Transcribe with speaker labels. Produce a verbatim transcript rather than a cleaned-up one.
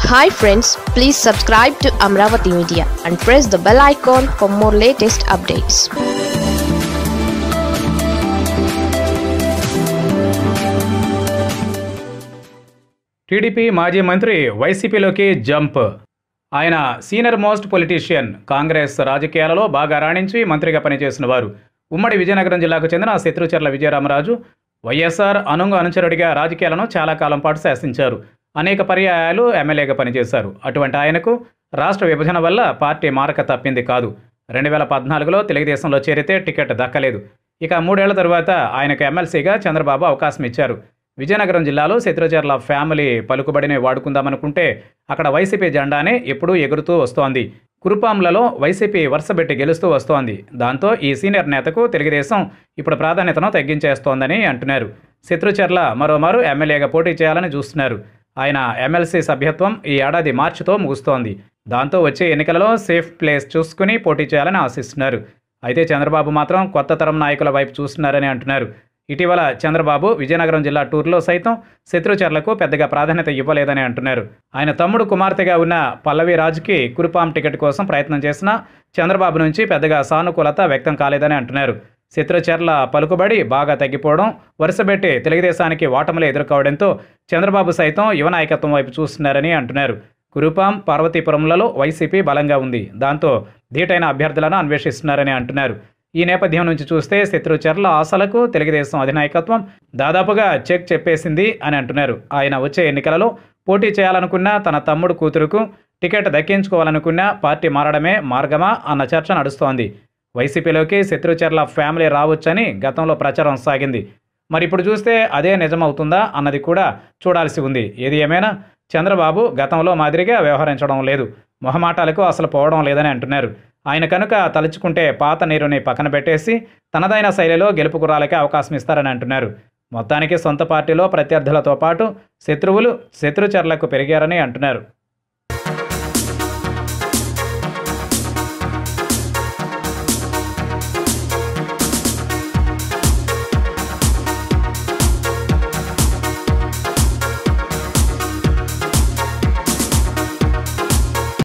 Speaker 1: Hi friends, please subscribe to Amaravathi Media and press the bell icon for more latest updates.
Speaker 2: T D P మాజీ మంత్రి Y C P లోకి జంప్. ఆయన senior most politician. Congress రాజకీయాలలో బాగా రాణించి మంత్రిగా పనిచేసిన వారు. ఉమ్మడి విజయనగరం జిల్లాకు చెందిన శత్రుచర్ల విజయరామరాజు వైఎస్ఆర్ అనుంగు అనుచరుడిగా రాజకీయాలను చాలా కాలం పాటు శాసించారు. అనేక పర్యాయాలు ఎమ్మెల్యేగా పనిచేశారు. అటువంటి ఆయనకు రాష్ట్ర విభజన వల్ల పార్టీ మారక తప్పింది కాదు. రెండు వేల పద్నాలుగులో తెలుగుదేశంలో చేరితే టికెట్ దక్కలేదు. ఇక మూడేళ్ల తరువాత ఆయనకు ఎమ్మెల్సీగా చంద్రబాబు అవకాశం ఇచ్చారు. విజయనగరం జిల్లాలో శత్రుచర్ల ఫ్యామిలీ పలుకుబడిని వాడుకుందామనుకుంటే అక్కడ వైసీపీ జెండానే ఎప్పుడూ ఎగురుతూ వస్తోంది. కురుపాంలలో వైసీపీ వరుసబెట్టి గెలుస్తూ వస్తోంది. దాంతో ఈ సీనియర్ నేతకు తెలుగుదేశం ఇప్పుడు ప్రాధాన్యతను తగ్గించేస్తోందని అంటున్నారు. శత్రుచర్ల మరోమారు ఎమ్మెల్యేగా పోటీ చేయాలని చూస్తున్నారు. ఆయన ఎమ్మెల్సీ సభ్యత్వం ఈ ఏడాది మార్చితో ముగుస్తోంది. దాంతో వచ్చే ఎన్నికలలో సేఫ్ ప్లేస్ చూసుకుని పోటీ చేయాలని ఆశిస్తున్నారు. అయితే చంద్రబాబు మాత్రం కొత్త తరం నాయకుల వైపు చూస్తున్నారని అంటున్నారు. ఇటీవల చంద్రబాబు విజయనగరం జిల్లా టూర్లో సైతం శత్రుచర్లకు పెద్దగా ప్రాధాన్యత ఇవ్వలేదని అంటున్నారు. ఆయన తమ్ముడు కుమార్తెగా ఉన్న పల్లవి రాజుకి కురుపాం టికెట్ కోసం ప్రయత్నం చేసినా చంద్రబాబు నుంచి పెద్దగా సానుకూలత వ్యక్తం కాలేదని అంటున్నారు. శత్రుచర్ల పలుకుబడి బాగా తగ్గిపోవడం, వరుసబెట్టి తెలుగుదేశానికి ఓటములు ఎదుర్కోవడంతో చంద్రబాబు సైతం యువ నాయకత్వం వైపు చూస్తున్నారని అంటున్నారు. కురుపాం, పార్వతీపురంలలో వైసీపీ బలంగా ఉంది. దాంతో ధీటైన అభ్యర్థులను అన్వేషిస్తున్నారని అంటున్నారు. ఈ నేపథ్యం నుంచి చూస్తే శత్రుచర్ల ఆశలకు తెలుగుదేశం అధినాయకత్వం దాదాపుగా చెక్ చెప్పేసింది అని అంటున్నారు. ఆయన వచ్చే ఎన్నికలలో పోటీ చేయాలనుకున్న తన తమ్ముడు కూతురుకు టికెట్ దక్కించుకోవాలనుకున్న పార్టీ మారడమే మార్గమా అన్న చర్చ నడుస్తోంది. వైసీపీలోకి శత్రుచర్ల ఫ్యామిలీ రావచ్చని గతంలో ప్రచారం సాగింది. మరి ఇప్పుడు చూస్తే అదే నిజమవుతుందా అన్నది కూడా చూడాల్సి ఉంది. ఏది ఏమైనా చంద్రబాబు గతంలో మాదిరిగా వ్యవహరించడం లేదు. మొహమాటాలకు అసలు పోవడం లేదని అంటున్నారు. ఆయన కనుక తలుచుకుంటే పాత నీరుని పక్కన పెట్టేసి తనదైన శైలిలో గెలుపు గుర్రాలకే అవకాశం ఇస్తారని అంటున్నారు. మొత్తానికి సొంత పార్టీలో ప్రత్యర్థులతో పాటు శత్రువులు శత్రుచర్లకు పెరిగారని అంటున్నారు.